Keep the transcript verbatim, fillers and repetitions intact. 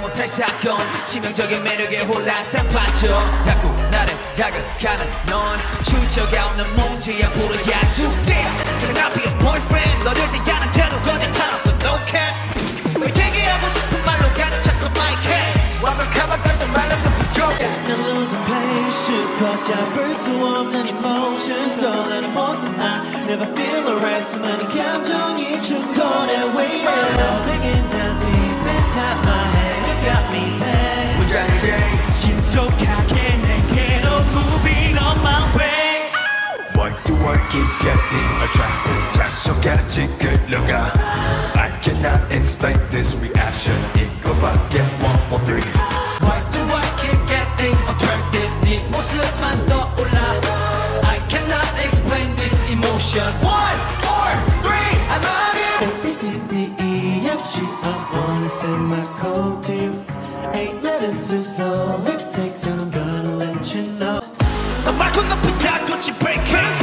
못할 사건 치명적인 매력에 홀랐다 봤죠 자꾸 나를 자극하는 넌 출처가 없는 문제야 부르야 숙제 Can I be a boyfriend 너를 대하는 태도가 내 차라서 no cap 널 얘기하고 싶은 말로 가득 찼어 my case 완벽하면 그래도 말로 부족해 난 losing patience 걷잡을 수 없는 emotion 떠나는 모습 I never feel alright 수많은 감정이 충돌해 waiting 내겐 다 deep inside my head You got me back 문장의 day 신속하게 내게로 moving on my way Why do I keep getting attracted 자석같이 끌려가 I cannot explain this reaction 이거밖에 one for three Why do I keep getting attracted 네 모습만 떠올라 I cannot explain this emotion One, four, three, I love you A, B, C, D, E, F, G I wanna send my code to you Eight letters is all it takes and I'm gonna let you know 너 말고 높이 사고치 break it